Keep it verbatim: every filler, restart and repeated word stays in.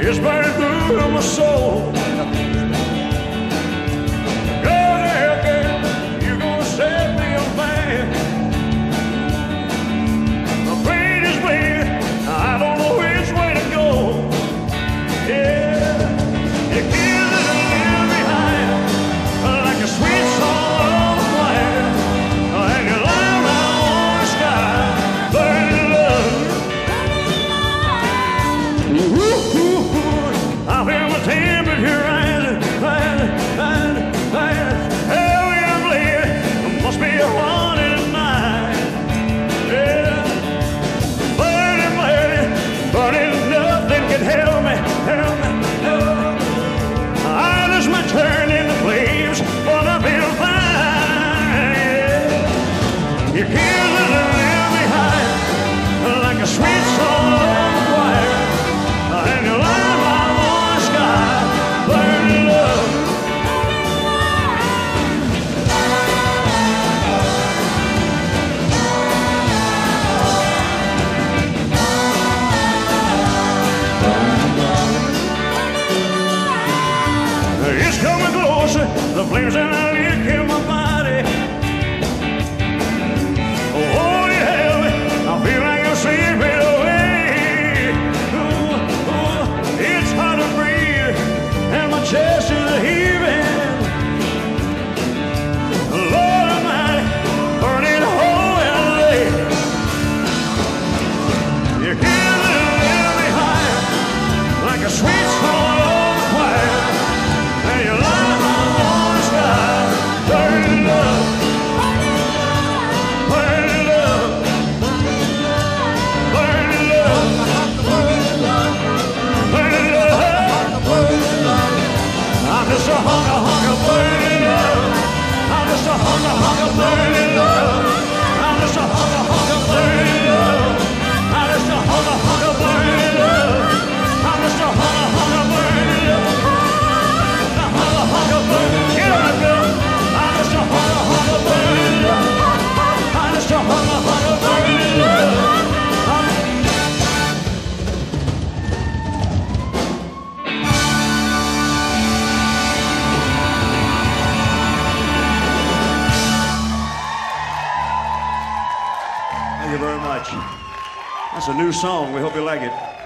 It's burning through my soul. Girl, girl, girl, you gonna set me on fire. My brain is bleeding, I don't know which way to go. Yeah, your kisses are leaving behind like a sweet song on the wire, and you lie down on the sky, burning love. I feel my temperature rising, rising, rising, rising. Hell, young lady, must be a haunted night. Yeah, burning, burning, burning, nothing can help me, help me, help me. I just might turn into flames, but I feel fine. Yeah, your kisses are left behind like a sweet song on the wire, and you lie. It's coming closer, the flames and I lick in my body. Oh, you have me, I feel like I'm slipping away. Ooh, ooh, it's hard to breathe, and my chest is heaving. Lord Almighty, burning a hole in the leg. Your kisses leave behind like a sweet song on the choir. And you lie down on the sky, burning love, burning love, burning love, burning love. I'm just a hunk of hunk of burning love. I'm just a hunk of hunk of burning love. I'm just a hunk of hunk of burning love. I'm just a hunk of hunk of burning love. I'm just a hunk of hunk of burning love. Get on it, girl. I'm just a hunk of hunk of burning love. I'm just a hunk of hunk of burning love. Thank you very much. That's a new song. We hope you like it.